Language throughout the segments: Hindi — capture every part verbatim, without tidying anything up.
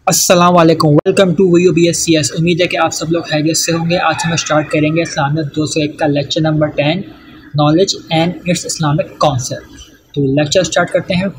अस्सलाम वालेकुम, welcome to V U B S C S. उम्मीद है कि आप सब लोग खैरियत से होंगे। आज हम स्टार्ट करेंगे इस्लामिक दो सौ एक का lecture number ten, knowledge and its Islamic concept. तो लेक्चर स्टार्ट करते हैं।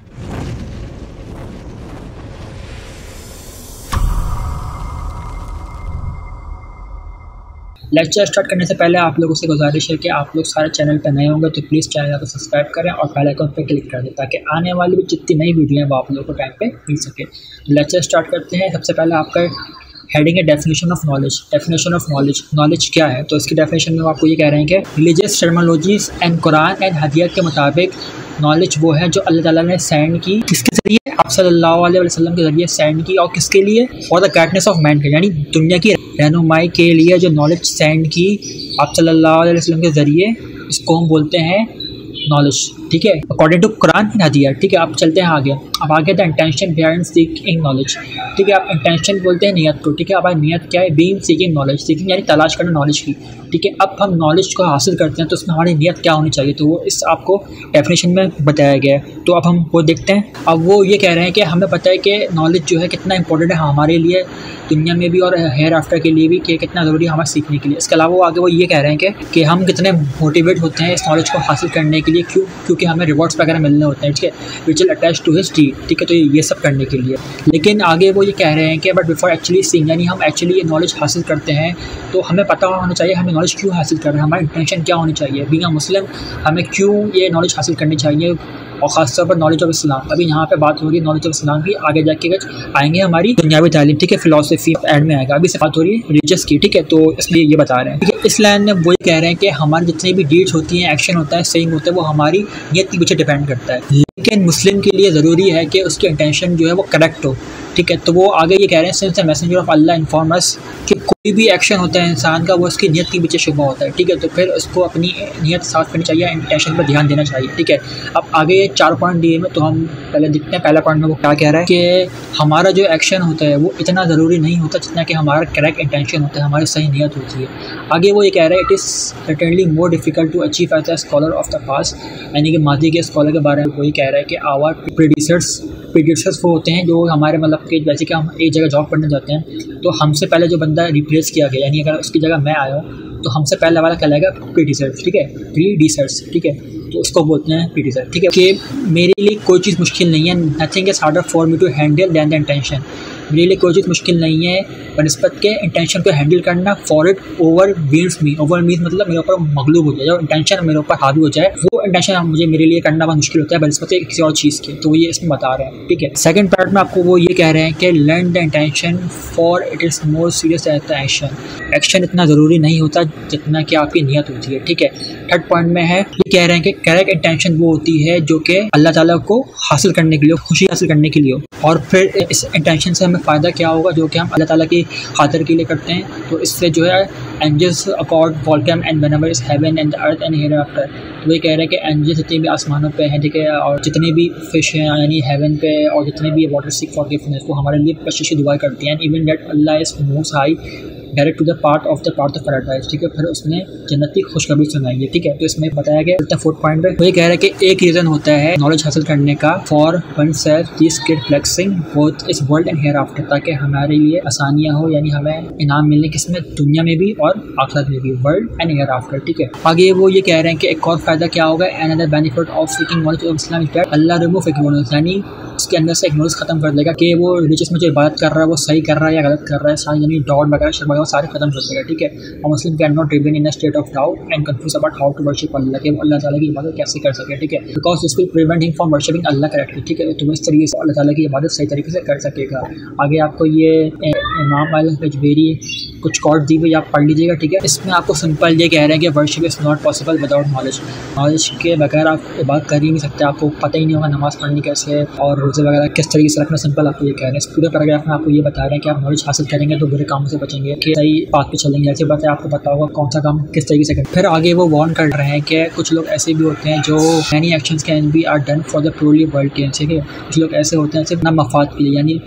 लेक्चर स्टार्ट करने से पहले आप लोगों से गुजारिश है कि आप लोग सारे चैनल पर नए होंगे तो प्लीज़ चैनल को सब्सक्राइब करें और बेल आइकन पर क्लिक कर दें ताकि आने वाली भी जितनी नई वीडियो हैं वो आप लोगों को टाइम पे मिल सके। तो लेक्चर स्टार्ट करते हैं। सबसे पहले आपका हेडिंग है definition of knowledge. Definition of knowledge, knowledge क्या है? तो इसकी डेफिनेशन में आपको ये कह रहे हैं कि religious terminologies and Quran and हदीस के मुताबिक नॉलेज वो है जो अल्लाह ताला ने सेंड की, किसके ज़रिए? आप सल्लल्लाहु अलैहि वसल्लम के ज़रिए सेंड की। और किसके लिए? For the guidance of man, यानी दुनिया की रहनुमाई के लिए जो नॉलेज सेंड की आप सल्लल्लाहु अलैहि वसल्लम के ज़रिए, इसको हम बोलते हैं नॉलेज। ठीक है, अकॉर्डिंग टू कुरान एंड हदीस। ठीक है, आप चलते हैं आगे। अब आगे the intention behind seeking knowledge. ठीक है, आप इंटेंशन बोलते हैं नियत को। ठीक है, अब नियत क्या है? बीइंग सीकिंग नॉलेज, सीकिंग यानी तलाश करना नॉलेज की। ठीक है, अब हम नॉलेज को हासिल करते हैं तो उसमें हमारी नियत क्या होनी चाहिए, तो वो इस आपको डेफिनेशन में बताया गया है। तो अब हम वो देखते हैं। अब वो ये कह रहे हैं कि हमें पता है कि नॉलेज जो है कितना इंपॉर्टेंट है हमारे लिए दुनिया में भी और हेयर आफ्टर के लिए भी, कि कितना ज़रूरी है हमारे सीखने के लिए। इसके अलावा वो आगे वो ये कह रहे हैं कि, कि हम कितने मोटिवेट होते हैं इस नॉलेज को हासिल करने के लिए। क्यों? क्योंकि हमें रिवॉर्ड्स वगैरह मिलने होते हैं। ठीक है, which will attach to his deed. ठीक है, तो ये सब करने के लिए। लेकिन आगे वो ये कह रहे हैं कि बट बिफोर एक्चुअली सीइंग, यानी हम एक्चुअली ये नॉलेज हासिल करते हैं तो हमें पता होना चाहिए हमें नॉलेज क्यों हासिल कर रहे हैं, हमारी इंटेंशन क्या होनी चाहिए। बीइंग अ मुस्लिम हमें क्यों ये नॉलेज हासिल करनी चाहिए, और ख़ासतौर पर नॉलेज ऑफ इस्लाम। अभी यहाँ पे बात होगी नॉलेज ऑफ इस्लाम की, आगे जाके आएंगे हमारी दुनियावी तालीम। ठीक है, फिलॉसफी एंड में आएगा। अभी से बात हो रही है रिलीजियस की। ठीक है, तो इसलिए ये बता रहे हैं। ठीक है, इस लाइन में वो ये कह रहे हैं कि हमारी जितनी भी डीड्स होती हैं, एक्शन होता है, सेइंग होता है, वो हमारी नियत के पीछे डिपेंड करता है। लेकिन मुस्लिम के लिए ज़रूरी है कि उसकी इंटेंशन जो है वो करेक्ट हो। ठीक है, तो वो आगे ये कह रहे हैं since the messenger of Allah inform us कि कोई भी एक्शन होता है इंसान का वो उसकी नियत के पीछे शुबा होता है। ठीक है, तो फिर उसको अपनी नियत साफ करनी चाहिए, इंटेंशन पर ध्यान देना चाहिए। ठीक है, अब आगे ये चार पॉइंट दिए में, तो हम पहले देखते हैं पहला पॉइंट में वो क्या कह रहा है कि हमारा जो एक्शन होता है वो इतना ज़रूरी नहीं होता जितना कि हमारा करेक्ट इंटेंशन होता है, हमारी सही नियत होती है। आगे वो ये कह रहा है it is certainly more difficult to achieve as a scholar of the past, यानी कि मादी के स्कॉलर के बारे में वो ये कह रहा है कि आवर प्रेडिसर्स प्रेडिसर्स वो होते हैं जो हमारे मतलब कि जैसे कि हम एक जगह जॉब करने जाते हैं तो हमसे पहले जो बंदा रिप्लेस किया गया, यानी अगर उसकी जगह मैं आया हूँ तो हमसे पहले वाला कहलाएगा प्रेडिसर्स। ठीक है, प्रीडिसर्स। ठीक है, तो उसको बोलते हैं प्रेडिसर। ठीक है, कि मेरे लिए कोई चीज़ मुश्किल नहीं है, nothing is harder for me to handle than the intention. मेरे लिए कोई चीज़ मुश्किल नहीं है बनस्पत के इंटेंशन को हैंडल करना। For it overweens me, over means मतलब मेरे ऊपर मगलूब हो जाए, जो इंटेंशन मेरे ऊपर हावी हो जाए वो इंटेंशन मुझे मेरे लिए करना बहुत मुश्किल होता है बनस्पत किसी और चीज़ के। तो ये इसमें बता रहे हैं। ठीक है, सेकंड पार्ट में आपको वो ये कह रहे हैं कि learn the intention for it is more serious as the action. Action इतना ज़रूरी नहीं होता जितना कि आपकी नियत होती है। ठीक है, थर्ड पॉइंट में है ये कह रहे हैं कि करेक्ट इंटेंशन वो होती है जो कि अल्लाह ताला को हासिल करने के लिए, खुशी हासिल करने के लिए हो। और फिर इस इंटेंशन से हमें फ़ायदा क्या होगा जो कि हम अल्लाह ताला की खातिर के लिए करते हैं। तो इससे जो है angels accord welcome and whenever is heaven and the earth and hereafter. तो ये कह रहे हैं कि एंजल्स जितने भी आसमानों पे हैं, ठीक है, और जितने भी फिश हैं यानी हेवन पे, और जितने भी वाटर सीक फॉरगिवनेस वो हमारे लिए बख्शिश दुआ करती हैं। Even that Allah is most high direct to the part of the part of paradise. ठीक है, फिर उसने जन्नती खुशखबरी सुनाई है। ठीक है, तो इसमें बताया गया फोर्थ पॉइंट पे वो ये कह रहा है कि एक रीज़न होता है नॉलेज हासिल करने का for oneself this kid flexing both इस वर्ल्ड एंड हेयर आफ्टर, ताकि हमारे लिए आसानियाँ हो, यानी हमें इनाम मिलने किसमें, दुनिया में भी और आखिरत में भी, वर्ल्ड एंड हेयर आफ्टर। ठीक है, आगे वो ये कह रहे हैं कि एक और फ़ायदा क्या होगा, another benefit of seeking knowledge of Islam is that Allah remove ignorance, यानी उसके अंदर से इग्नोरेंस खत्म कर देगा कि वो रिलीजियस में जो इबादत कर रहा है वो सही कर रहा है या गलत कर रहा है, सारी यानी डाउट वगैरह शक वगैरह सारे खत्म कर देगा। ठीक है, और Muslim can not remain in a state of doubt and confuse about how to worship Allah, कि वो अल्लाह ताला की इबादत कैसे कर सके। ठीक है, because this will prevent him from worshipping Allah correctly. ठीक है, तो इस तरीके से अल्लाह ताला की इबादत सही तरीके से कर सकेगा। आगे आपको ये इमाम अल-हजवेरी कुछ कोट दी हुई आप पढ़ लीजिएगा। ठीक है, इसमें आपको सिंपल ये कह रहे हैं कि worship is not possible without knowledge. Knowledge के बगैर आप इबादत कर ही नहीं सकते, आपको पता ही नहीं होगा नमाज़ पढ़नी कैसे और रोज़े वगैरह किस तरीके से रखना। सिंपल आपको ये कह रहे हैं, इस पूरे पैराग्राफ में आपको ये बता रहे हैं कि आप नॉलेज हासिल करेंगे तो बुरे कामों से बचेंगे, कि सही बात पे चलेंगे। ऐसी बात है, आपको पता होगा कौन सा काम किस तरीके से करें। फिर आगे वो वार्न कर रहे हैं कि कुछ लोग ऐसे भी होते हैं जो many actions can be are done for the purely world gain. ठीक है, कुछ लोग ऐसे होते हैं सिर्फ ना मफाद के लिए, यानी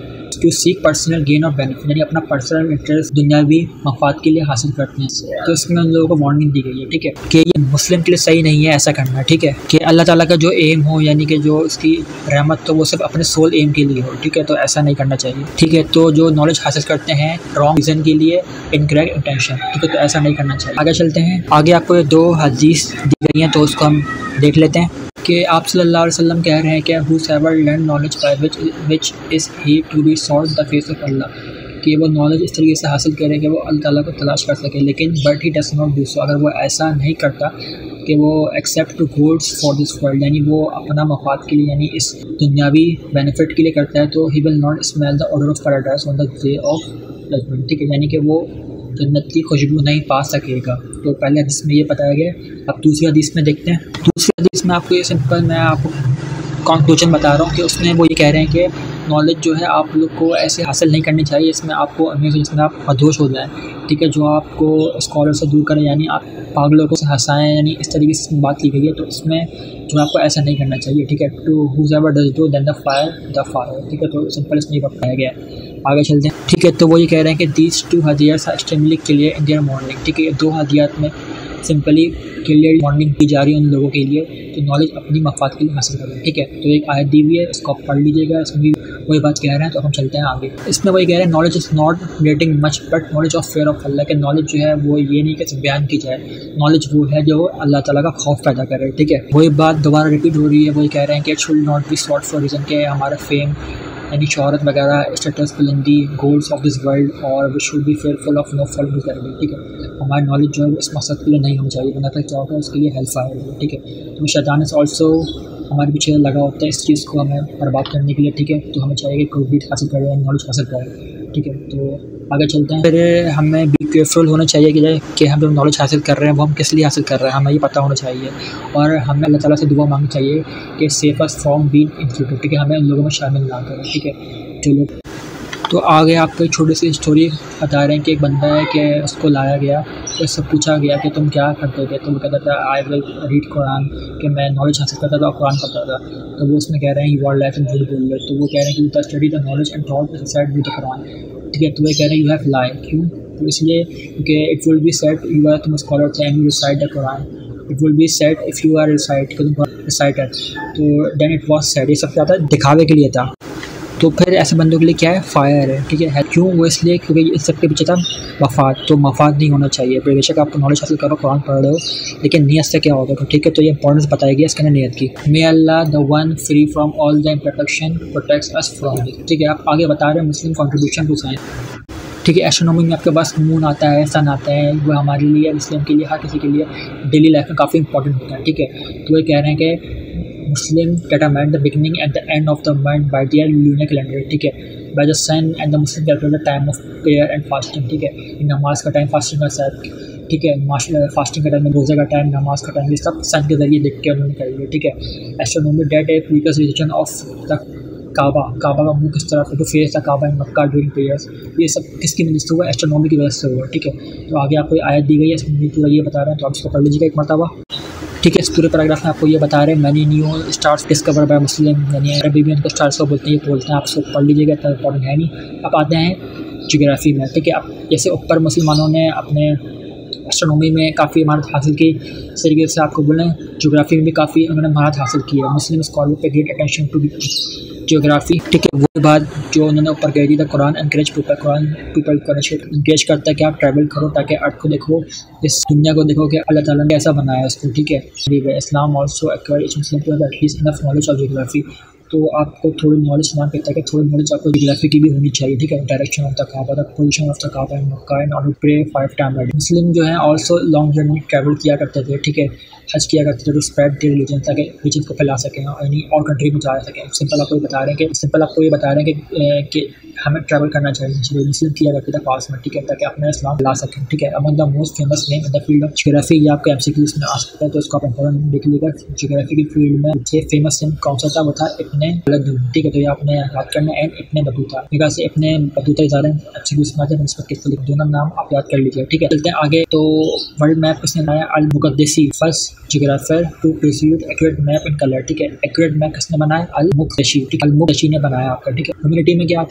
टू सीक पर्सनल गेन और बेनिफिट, यानी अपना पर्सनल इंटरेस्ट दुनियावी मफाद के लिए हासिल करते हैं। तो इसमें उन लोगों को वार्निंग दी गई है, ठीक है, कि ये मुस्लिम के लिए सही नहीं है ऐसा करना, ठीक है, कि अल्लाह ताला का जो एम हो, यानी कि जो उसकी रहमत तो वो सिर्फ अपने सोल एम के लिए हो, ठीक है, तो ऐसा नहीं करना चाहिए, ठीक है। तो जो नॉलेज हासिल करते हैं रॉन्ग रीज़न के लिए, इनकरेक्ट इंटेंशन, ठीक है, तो ऐसा नहीं करना चाहिए। आगे चलते हैं, आगे आपको ये दो हदीस दी गई हैं तो उसको हम देख लेते हैं कि आप सल्लल्लाहु अलैहि वसल्लम कह रहे हैं कि whoever learn knowledge by which which is he to be sought the face of Allah, कि वो नॉलेज इस तरीके से हासिल करे कि वो अल्लाह ताला को तलाश कर सके, लेकिन but he does not do so, अगर वो ऐसा नहीं करता कि वो except goods for this world, यानी वो अपना मफाद के लिए, यानी इस दुनियावी बेनिफिट के लिए करता है, तो he will not smell the odour of paradise on the day of judgement, ठीक है, यानी कि वो जन्नत की खुशबू नहीं पा सकेगा। तो पहले हदीस में ये बताया गया। अब दूसरी हदीस में देखते हैं। दूसरी हदीस में आपको ये सिंपल मैं आपको कंक्लूजन बता रहा हूँ कि उसमें वो ये कह रहे हैं कि नॉलेज जो है आप लोग को ऐसे हासिल नहीं करनी चाहिए इसमें आपको जिसमें आप मदहोश हो जाएं, ठीक है, जो आपको स्कॉलर से दूर करें, यानी आप पागलों को से हंसाएं, यानी इस तरीके से बात की गई है। तो इसमें जो आपको ऐसा नहीं करना चाहिए, ठीक है। To whoever does do then the fire the fire, ठीक है, तो सिंपल इसमें ये बताया गया। आगे चलते हैं, ठीक है। तो वो ये कह रहे हैं कि दीज टू हदियास are extremely clear in their meaning, ठीक है, दो हदियात में सिंपली क्लियर मॉर्निंग की जा रही है उन लोगों के लिए, तो नॉलेज अपनी मफाद के लिए हासिल करें, ठीक है। तो एक आयत दी हुई है, इसको आप पढ़ लीजिएगा, इसमें भी वही बात कह रहे हैं। तो हम चलते हैं आगे। इसमें वही कह रहे हैं knowledge is not rating much but knowledge of fear of Allah, के नॉलेज जो है वो ये नहीं कि बयान की जाए, नॉलेज वो है जो अल्लाह ताला का खौफ पैदा करे, ठीक है। वही बात दोबारा रिपीट हो रही है, वही कह रहे हैं कि it should not be sought for reason के हमारा फेम यानी शहरत वगैरह, स्टेटस, बुलंदी, गोल्स ऑफ दिस वर्ल्ड, और we should be fearful of no fall करेंगे, ठीक है। हमारी नॉलेज जो है इस मकसद के लिए नहीं होनी चाहिए, बना तक क्या होगा उसके लिए हेल्प आएगी, ठीक है। तो शैतान इस ऑल्सो हमारे पीछे लगा होता है इस चीज़ को हमें बर्बाद करने के लिए, ठीक है। तो हमें चाहिए कि कोई भी हासिल करें, नॉलेज हासिल करें, ठीक है। तो आगे चलते हैं। फिर हमें बी केयरफुल होना चाहिए कि कि हम जो नॉलेज हासिल कर रहे हैं वो हम किस लिए हासिल कर रहे हैं, हमें ये पता होना चाहिए, और हमें अल्लाह ताला से दुआ मांगनी चाहिए कि save us from being included, ठीक है, हमें उन लोगों में शामिल ना करें, ठीक है। चलो, तो आगे आपको एक छोटी सी स्टोरी बता रहे हैं कि एक बंदा है कि उसको लाया गया, तो उससे पूछा गया कि तुम क्या करते थे, तो वो कहता था आई विल रीड कुरान, कि मैं नॉलेज हासिल करता था और कुरान पढ़ता था। तो वो उसमें कह रहे हैं यू आर लाइफ एंड झूठ बोल रहे, तो वो कह रहे हैं कि you study the knowledge and thought side with the Quran, ठीक है। तो वो कह रहे हैं यू हैव लाई, क्यों? तो इसलिए क्योंकि it will be said you are तुम स्कॉलर थे and you recite the Quran, it will be said if you are recite reciter, तो देन इट वॉज सेड, ये सब क्या था, दिखावे के लिए था। तो फिर ऐसे बंदों के लिए क्या है, फायर है, ठीक है। क्यों? वो इसलिए क्योंकि इस सब के पीछे था मफाद, तो मफाद नहीं होना चाहिए। बेशक आप नॉलेज हासिल करो, कुरान पढ़ रहे हो, लेकिन नीयत से क्या होगा, ठीक है। तो ये इंपॉर्टेंस बताई गई इसके अंदर नीयत की। May Allah the one free from all the imperfection protects us from this, ठीक है। आप आगे बता रहे हैं मुस्लिम कंट्रीब्यूशन टू साइंस, ठीक है। एस्ट्रोनॉमी में आपके पास मून आता है, सन आता है, वो हमारे लिए, मुस्लिम के लिए, हर किसी के लिए डेली लाइफ में काफ़ी इंपॉर्टेंट होता है, ठीक है। तो ये कह रहे हैं कि Muslim determine the beginning and the end of the month by their lunar calendar, ठीक है, by the sun, and the Muslim calculate the time of prayer and fasting, ठीक है। नमाज का टाइम, फास्टिंग का साथ, ठीक है, फास्टिंग का टाइम, रोज़े का टाइम, नमाज का टाइम, ये सब सन के जरिए देख के उन्होंने कर लिया, ठीक है। Astronomy date a previous region of the Kaaba, Kaaba का मुँह किस तरफ है, तो फेस था काबा इन मक्का ड्यूरिंग प्रेयर्स, ये सब किसकी वजह से हुआ, एस्ट्रोनॉमी की वजह से हुआ, ठीक है। तो आगे आपको आयत दी गई है, इसमें पूरा ये बता रहे हैं, तो आप इसको पढ़ लीजिएगा एक मरतबा, ठीक है। इस पूरे पैराग्राफ में आपको ये बता रहे हैं many new stars discover by Muslim, यानी अरबी में उनको स्टार्स को बोलते हैं, ये बोलते हैं, आप इसको पढ़ लीजिएगा, इतना इंपॉर्टेंट है नहीं। अब आते हैं ज्योग्राफी में, ठीक है। अब जैसे ऊपर मुसलमानों ने अपने एस्ट्रोनॉमी में काफ़ी महारत हासिल की, इस तरीके से आपको बोलें ज्योग्राफी में भी काफ़ी उन्होंने महारत हासिल की है। Muslim scholar pay great attention to geography, ठीक है। वो बात जो उन्होंने ऊपर कह दी था, Quran encourage people, Quran people को एनकरेज करता है कि आप ट्रैवल करो ताकि अर्थ को देखो, इस दुनिया को देखो कि अल्लाह ताला ने ऐसा बनाया उसको, ठीक है। Islam also encourage Muslim to have at least enough knowledge of geography, तो आपको थोड़ी नॉलेज इस्लाम कहता है कि थोड़ी नॉलेज आपको ज्योग्राफी की भी होनी चाहिए, ठीक है। Direction of the Kaaba, the position of the Kaaba in Mecca, and on to pray five time a day. Muslim जो है ऑल्सो लॉन्ग जर्नी ट्रैवल किया करते थे, ठीक है, हज किया करते थे टू स्प्रेड देयर रिलीजन, ताकि रिलीजन को फैला सकें, यानी और कंट्री में जा सकें। सिंपल आपको ये बता रहे हैं कि सिंपल आपको ये बता रहे हैं कि, कि हमें ट्रैवल करना चाहिए, इसलिए मुस्लिम किया करते थे पास में, ठीक है, ताकि अपना इस्लाम फैला सकें, ठीक है। Among the most famous name in the field of geography, ये आपके एमसीक्यूज़ में आ सकता है, तो इसको आप इंपॉर्टेंट देख लीजिएगा। ज्योग्राफी की फील्ड में सबसे फेमस नेम कौन सा था, वो था इब्ने बतूता, ठीक है। तो ये आपने याद करना है, इब्ने बतूता, मेरे से इब्ने बतूता ज़्यादा एमसीक्यूज़ में आते हैं, इस पर किस तरीके दोनों नाम आप याद कर लीजिए, ठीक है। चलते हैं आगे। तो वर्ल्ड मैप किसने बनाया, Al Muqaddasi, first geographer to produce accurate map in colour, ठीक है। एक्यूरेट मैप किसने बनाया, अल मुक़द्दिसी, ठीक है, अल मुक़द्दिसी ने बनाया आपका, ठीक है। कम्युनिटी में क्या आता है, वो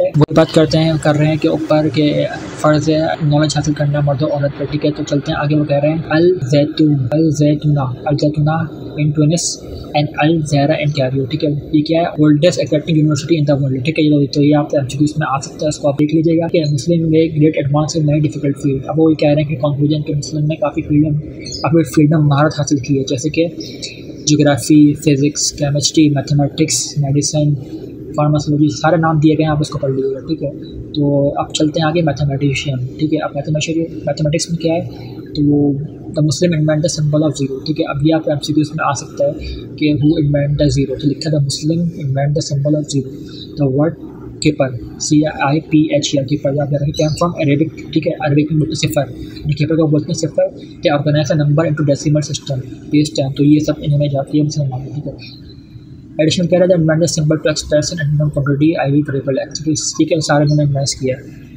बात करते हैं कर रहे हैं कि ऊपर के फ़र्ज़ है नॉलेज हासिल करना मर्द और औरत पर, ठीक है। तो चलते हैं आगे। वो कह रहे हैं Al Zaytun Al Zaytuna Al Zaytuna in Tunis and Al Zahra in Cairo, ठीक है। ये क्या है? Oldest accepting university in the world, ठीक है। ये तो ये आप एमसीक्यूज़ में आ सकता है, इसको आप देख लीजिएगा कि मुस्लिम में ग्रेट एडवांस इन नई डिफिकल्ट फील्ड। अब वो ये कह रहे हैं कि कंक्लूजन के मुस्लिम में काफ़ी फील्ड में काफ़ी फील्ड में महारत हासिल की है, जैसे कि geography, physics, chemistry, mathematics, medicine, pharmacology, सारे नाम दिए गए हैं, आप इसको पढ़ लीजिएगा, ठीक है। तो अब चलते हैं आगे। मैथमेटिशियन, ठीक है। अब मैथमेटिशियन मैथमेटिक्स में क्या है? तो वो the Muslim invent the symbol of zero, ठीक है। अब ये आप एमसीक्यूज़ में आ सकता है कि हु इन्वेंट द जीरो, तो लिखा the Muslim invent the symbol of zero. The word keeper, C I P H E R, keeper याद रखें, कैम फ्रॉम अरेबिक, ठीक है। अरेबिक में बोलते हैं सिफर, कीपर को बोलते हैं सिफर। के organise a number into decimal system based ten, तो ये सब इनमें जाती है मुसलमान, ठीक है। एडिशन कह रहा है invent the symbol to express an unknown quantity I V variable X, ठीक है। सारे मैंने इन्वेस्ट किया।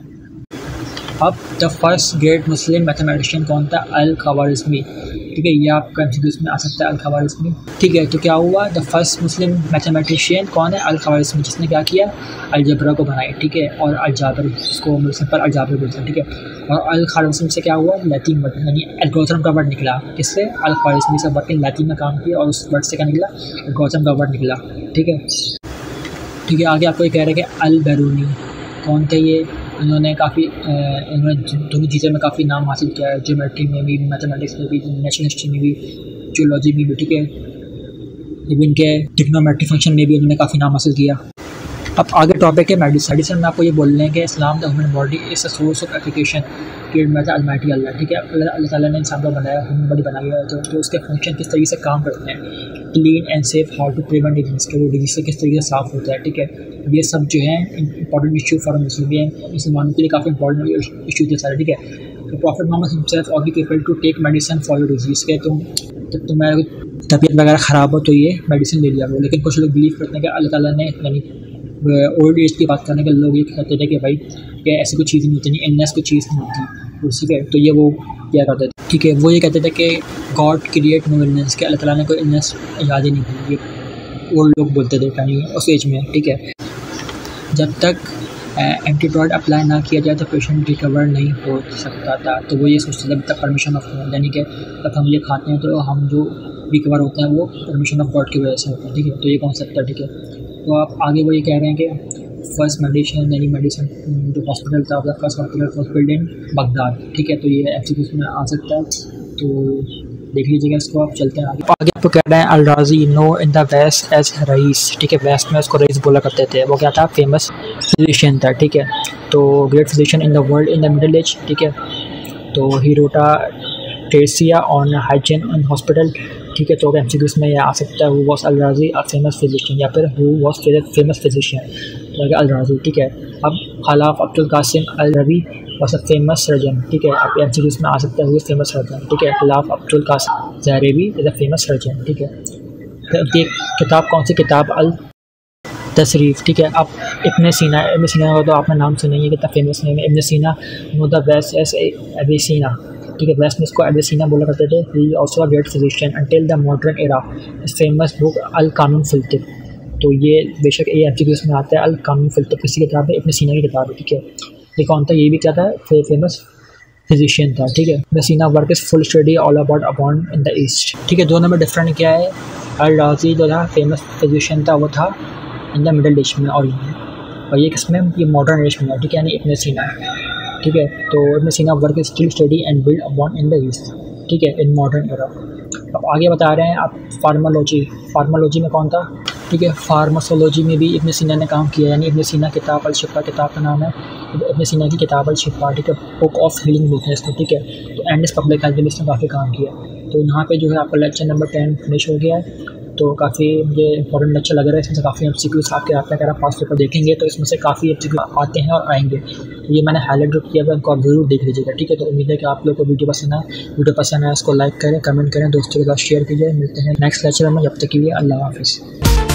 अब the first great Muslim mathematician कौन था? अल खवारिज़मी, ठीक है। ये आपका एमसीक्यूज़ में आ सकता है, अल खवारिज़मी, ठीक है। तो क्या हुआ? द फर्स्ट मुस्लिम मैथमेटिशियन कौन है? अल खवारिज़मी, जिसने क्या किया? अलजबरा को बनाई, ठीक है। और अलजाबर, इसको सिंपल अलजाबर बोलते हैं, ठीक है। और अल खवारिज़मी से क्या हुआ? लैटिन वर्ड यानी एल्गोरिथम का वर्ड निकला। किससे? अल खवारिज़मी से वर्ड लैटिन में काम किया और उस वर्ड से क्या निकला? एल्गोरिथम का वर्ड निकला, ठीक है। ठीक है, आगे आपको ये कह रहे हैं कि अल बैरूनी कौन थे? ये इन्होंने काफ़ी इन्होंने दोनों चीज़ों में काफ़ी नाम हासिल किया है, ज्योमेट्री में भी, मैथमेटिक्स में भी, नेचुरल हिस्ट्री में भी, जियोलॉजी में भी, ठीक है। इनके ट्रिग्नोमेट्री फंक्शन में भी उन्होंने काफ़ी नाम हासिल किया। अब आगे टॉपिक है मेडिसिन। मेडिसिन में आपको ये बोल रहे हैं कि Islam the human body is a source of application created by the almighty Allah, ठीक है। अल्लाह ताला ने इंसान को बनाया, ह्यूमन बॉडी बनाई है, तो, तो उसके फंक्शन किस तरीके से काम करते हैं, clean and safe, how to prevent disease, के वो डिजीज़ से किस तरीके से साफ़ होता है, ठीक है। ये सब जो है इंपॉर्टेंट इशू फॉर मुस्लिम, ये मुसलमानों के लिए काफ़ी इंपॉर्टेंट इशू थे सारे, ठीक है। तो प्रॉफिट मोहम्मद हिमसेल्फ और भी people to take medicine for your disease, के तुम तो तुम्हारी तबीयत वगैरह ख़राब हो तो ये मेडिसिन ले लिया करो। लेकिन कुछ लोग बिलीव करते हैं कि अल्लाह ताला ने यानी ओल्ड एज की बात करने के लोग ये कहते थे कि भाई कि ऐसी कोई चीज़ नहीं होती, नहीं इलनेस कोई चीज़ नहीं होती, उसी के तो ये वो क्या करते थे, ठीक है। वो ये कहते थे कि गॉड क्रिएट नो इलनेस, कि अल्लाह ताला ने कोई इलनेस याद ही नहीं की, ये ओल्ड लोग बोलते थे यानी उस एज में, ठीक है। जब तक एंटीडोट अप्लाई ना किया जाए तो पेशेंट रिकवर नहीं हो सकता था। तो वो ये सोचते थे जब तक परमिशन ऑफ गॉड, यानी कि जब हम ये खाते हैं तो हम जो रिकवर होते हैं वो परमिशन ऑफ गॉड की वजह से होता है, ठीक है। तो ये कॉन्सेप्ट है, ठीक है। तो आप आगे वो ये कह रहे हैं कि फर्स्ट मेडिसिन यानी मेडिसिन जो हॉस्पिटल था, first hospital was build in Baghdad, ठीक है। तो ये एमसीक्यूज़ में आ सकता है, तो देख लीजिएगा इसको। आप चलते हैं आगे। आगे आपको कह रहे हैं Al Razi known in the West as Rhazes, ठीक है। वेस्ट में उसको रईस बोला करते थे। वो क्या था? फेमस फिजिशियन था, ठीक है। तो great physician in the world in the middle age, ठीक है। तो he wrote a treatise on hygiene in hospital, ठीक है। तो एमसीक्यूज़ में ये आ सकता है हु वॉज अल राजी अ फेमस फिजिशियन, या फिर who was famous physician Al Razi, ठीक है। अब Khalaf Abdul Qasim Al Rawi was a famous surgeon, ठीक है। अब एमसीक्यूज़ में आ सकता है हु फेमस सर्जन, ठीक है। Khalaf Abdul Qasim Zahrawi is a famous surgeon, ठीक है। तो किताब कौन सी किताब? अल तशरीफ़, ठीक है। अब इब्न सीना, इब्न सीना का तो आपने नाम सुना ही है, कितना फेमस नेम है Ibn Sina, known the West as Avicenna, ठीक है। वेस्ट में इसको एविसीना बोला करते थे। He also a great physician until the modern era, famous book Al Qanun fil तिब, तो ये बेशक ये एमसीक्यूज़ में आता है। अल कानून फिल तिब किसी किताब है? इब्न सीना की किताब है, ठीक है। ये कौन था? ये भी क्या था? फेमस फिजिशियन था, ठीक है। Ibn Sina work is full study all about upon in the East, ठीक है। दोनों में डिफरेंट क्या है? अल राजी जो था फेमस फिजिशियन था वो था इन द मिडल एज में, और और ये किसमें? ये मॉडर्न एज में है, ठीक है, यानी इब्न सीना, ठीक है। तो Ibn Sina work is still study and build upon in the East, ठीक है, इन मॉडर्न एरा। अब आगे बता रहे हैं आप फार्मालॉजी। फार्मालॉजी में कौन था? ठीक है। फार्मासोलॉजी में भी इब्न सीना ने काम किया, यानी इब्न सीना किताब अल शिफा, किताब का नाम है इब्न सीना की किताब अल शिफा, ठीक है। बुक ऑफ हीलिंग बोलते हैं इसको, ठीक है। तो एंड इस पब्लिक हेल्थ में इसने काफ़ी काम किया। तो यहाँ पे जो है आपका लेक्चर नंबर टेन फिनिश हो गया है। तो काफ़ी मुझे इंपॉर्टेंट लेक्चर लग रहा है, इसमें से काफ़ी एमसीक्यूज़ आपके हाथ में अगर आप पास पेपर देखेंगे तो इसमें से काफ़ी एमसीक्यू आते हैं और आएंगे। तो ये मैंने हाईलाइट जो किया हुआ उनको आप जरूर देख लीजिएगा, ठीक है। तो उम्मीद है कि आप लोग को वीडियो पसंद आए। वीडियो पसंद आए इसको लाइक करें, कमेंट करें, दोस्तों के साथ शेयर कीजिए। मिलते हैं नेक्स्ट लेक्चर में, जब तक के लिए अल्लाह हाफिज़।